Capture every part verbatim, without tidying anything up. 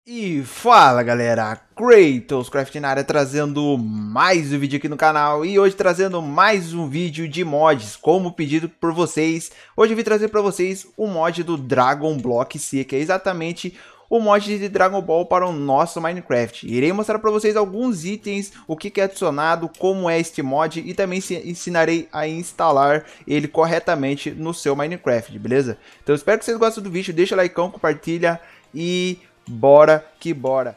E fala galera, Kratos Craft na área trazendo mais um vídeo aqui no canal e hoje trazendo mais um vídeo de mods, como pedido por vocês. Hoje eu vim trazer para vocês o mod do Dragon Block C, que é exatamente o mod de Dragon Ball para o nosso Minecraft. Irei mostrar para vocês alguns itens, o que é adicionado, como é este mod e também ensinarei a instalar ele corretamente no seu Minecraft, beleza? Então espero que vocês gostem do vídeo, deixa o like, compartilha e bora que bora!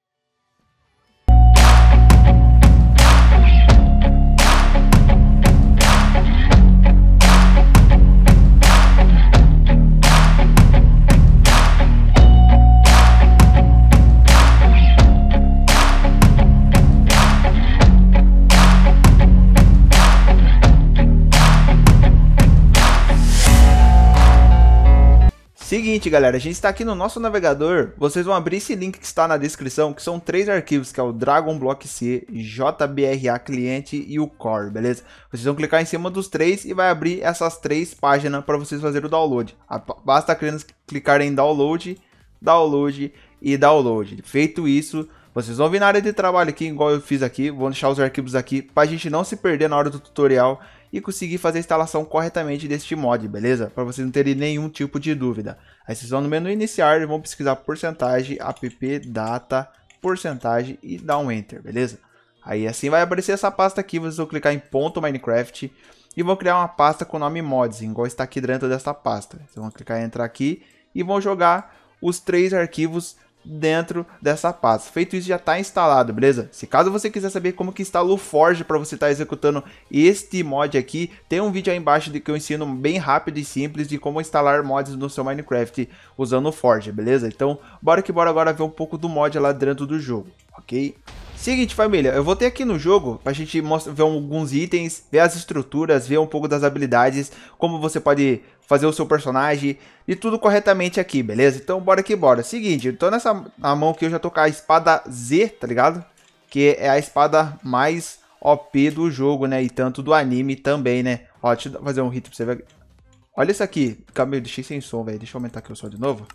Seguinte galera, a gente está aqui no nosso navegador, vocês vão abrir esse link que está na descrição, que são três arquivos, que é o Dragon Block C, J B R A Cliente e o Core, beleza? Vocês vão clicar em cima dos três e vai abrir essas três páginas para vocês fazerem o download. Basta clicar em download, download e download. Feito isso, vocês vão vir na área de trabalho aqui, igual eu fiz aqui, vou deixar os arquivos aqui para a gente não se perder na hora do tutorial e conseguir fazer a instalação corretamente deste mod, beleza? Para vocês não terem nenhum tipo de dúvida. Aí vocês vão no menu iniciar e vão pesquisar porcentagem, app, data, porcentagem e dar um enter, beleza? Aí assim vai aparecer essa pasta aqui, vocês vão clicar em ponto Minecraft e vão criar uma pasta com o nome mods, igual está aqui dentro dessa pasta. Vocês vão clicar em entrar aqui e vão jogar os três arquivos dentro dessa pasta. Feito isso, já está instalado, beleza? Se caso você quiser saber como que instala o Forge para você estar tá executando este mod aqui, tem um vídeo aí embaixo de que eu ensino bem rápido e simples de como instalar mods no seu Minecraft usando o Forge, beleza? Então, bora que bora agora ver um pouco do mod lá dentro do jogo, ok? Seguinte família, eu vou ter aqui no jogo pra gente mostrar, ver alguns itens, ver as estruturas, ver um pouco das habilidades, como você pode fazer o seu personagem e tudo corretamente aqui, beleza? Então bora que bora. Seguinte, eu tô nessa na mão que eu já tô com a espada Z, tá ligado? Que é a espada mais O P do jogo, né? E tanto do anime também, né? Ó, deixa eu fazer um hit pra você ver. Olha isso aqui. Calma, eu deixei sem som, velho. Deixa eu aumentar aqui o som de novo.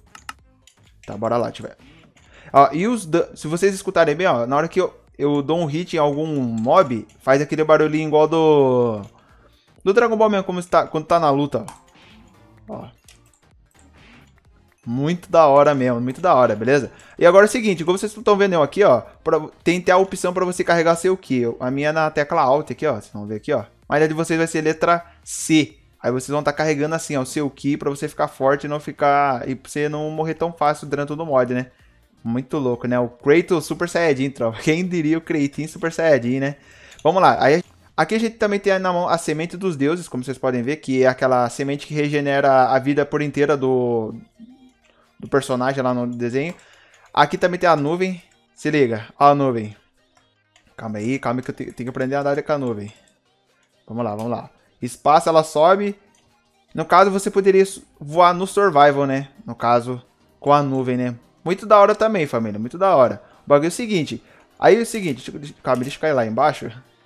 Tá, bora lá, tiver. Ó, e os se vocês escutarem bem, ó, na hora que eu, eu dou um hit em algum mob, faz aquele barulhinho igual do do Dragon Ball mesmo, como está quando tá na luta, ó. Ó. Muito da hora mesmo, muito da hora, beleza? E agora é o seguinte, como vocês estão vendo eu aqui, ó, pra, tem até a opção para você carregar seu Q. A minha é na tecla Alt aqui, ó, vocês vão ver aqui, ó. Mas a de vocês vai ser letra C. Aí vocês vão estar tá carregando assim, ó, o seu Ki para você ficar forte e não ficar e pra você não morrer tão fácil durante o mod, né? Muito louco, né? O Kratos Super Saiyajin, tropa. Quem diria o Kratos Super Saiyajin, né? Vamos lá. Aí, aqui a gente também tem na mão a semente dos deuses, como vocês podem ver, que é aquela semente que regenera a vida por inteira do, do personagem lá no desenho. Aqui também tem a nuvem. Se liga, ó a nuvem. Calma aí, calma que eu tenho que aprender a andar com a nuvem. Vamos lá, vamos lá. Espaço, ela sobe. No caso, você poderia voar no survival, né? No caso, com a nuvem, né? Muito da hora também, família. Muito da hora. O bagulho é o seguinte. Aí é o seguinte. Deixa, calma, deixa eu cair lá embaixo.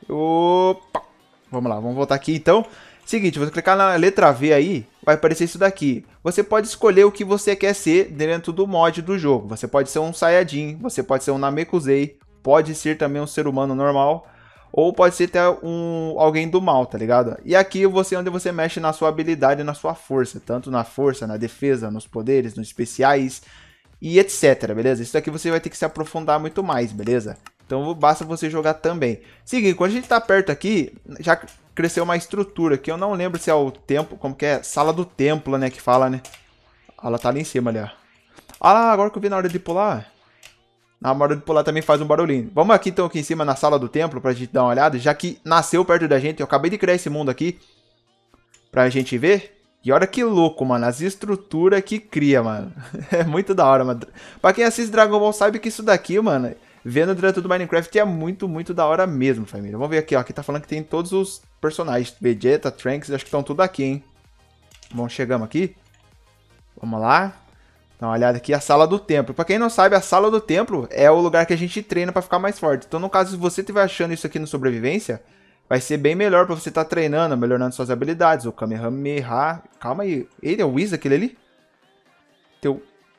Opa. Vamos lá, vamos voltar aqui então. Seguinte, você clicar na letra V aí, vai aparecer isso daqui. Você pode escolher o que você quer ser dentro do mod do jogo. Você pode ser um Saiyajin, você pode ser um Namekusei, pode ser também um ser humano normal, ou pode ser até um, alguém do mal, tá ligado? E aqui você onde você mexe na sua habilidade e na sua força. Tanto na força, na defesa, nos poderes, nos especiais e etc, beleza? Isso aqui você vai ter que se aprofundar muito mais, beleza? Então basta você jogar também. Seguinte, quando a gente tá perto aqui, já cresceu uma estrutura que eu não lembro se é o templo, como que é? Sala do templo, né, que fala, né? Ela tá ali em cima ali, ó. Ah lá, agora que eu vi na hora de pular. Na hora de pular também faz um barulhinho. Vamos aqui então aqui em cima na sala do templo pra gente dar uma olhada, já que nasceu perto da gente. Eu acabei de criar esse mundo aqui pra gente ver. E olha que louco, mano, as estruturas que cria, mano. É muito da hora, mano. Pra quem assiste Dragon Ball sabe que isso daqui, mano, vendo direto do Minecraft é muito, muito da hora mesmo, família. Vamos ver aqui, ó. Aqui tá falando que tem todos os personagens. Vegeta, Trunks, acho que estão tudo aqui, hein. Bom, chegamos aqui. Vamos lá. Dá uma olhada aqui, a sala do templo. Pra quem não sabe, a sala do templo é o lugar que a gente treina pra ficar mais forte. Então, no caso, se você estiver achando isso aqui no Sobrevivência, vai ser bem melhor pra você estar tá treinando, melhorando suas habilidades. O Kamehameha... Calma aí. Ele é o Whis, aquele ali? Teu...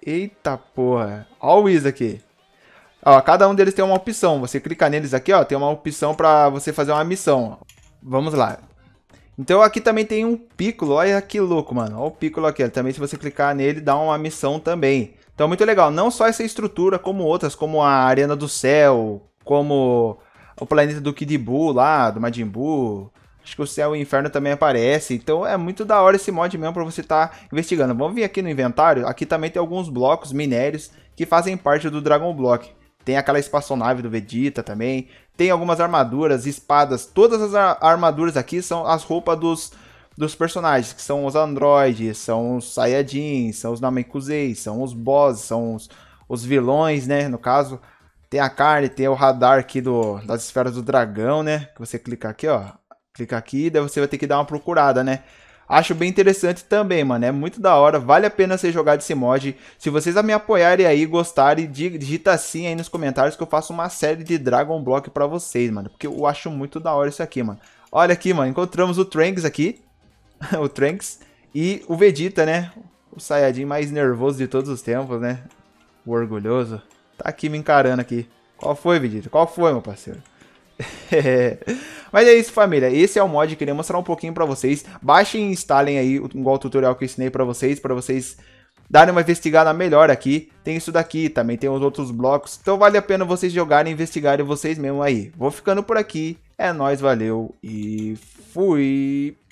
Eita porra. Olha o Wiz aqui. Ó, cada um deles tem uma opção. Você clica neles aqui, ó, tem uma opção pra você fazer uma missão. Vamos lá. Então aqui também tem um Piccolo. Olha que louco, mano. Olha o Piccolo aqui. Também se você clicar nele, dá uma missão também. Então muito legal. Não só essa estrutura, como outras, como a Arena do Céu, como o planeta do Kid Buu lá, do Majin Buu. Acho que o Céu e o Inferno também aparece. Então é muito da hora esse mod mesmo pra você estar tá investigando. Vamos vir aqui no inventário. Aqui também tem alguns blocos, minérios, que fazem parte do Dragon Block. Tem aquela espaçonave do Vegeta também. Tem algumas armaduras, espadas. Todas as ar armaduras aqui são as roupas dos, dos personagens. Que são os androides, são os Saiyajins, são os Namekusei, são os bosses, são os, os vilões, né? No caso, tem a carne, tem o radar aqui do, das esferas do dragão, né? Que você clica aqui, ó. Clica aqui, daí você vai ter que dar uma procurada, né? Acho bem interessante também, mano. É muito da hora. Vale a pena você jogar desse mod. Se vocês me apoiarem aí, gostarem, digita sim aí nos comentários que eu faço uma série de Dragon Block pra vocês, mano. Porque eu acho muito da hora isso aqui, mano. Olha aqui, mano. Encontramos o Trunks aqui. O Trunks. E o Vegeta, né? O Saiyajin mais nervoso de todos os tempos, né? O orgulhoso. Tá aqui me encarando aqui. Qual foi, Vegeta? Qual foi, meu parceiro? Mas é isso, família, esse é o mod, queria mostrar um pouquinho pra vocês. Baixem e instalem aí igual o tutorial que eu ensinei pra vocês, pra vocês darem uma investigada melhor aqui. Tem isso daqui, também tem os outros blocos, então vale a pena vocês jogarem e investigarem vocês mesmos aí. Vou ficando por aqui, é nóis, valeu e fui!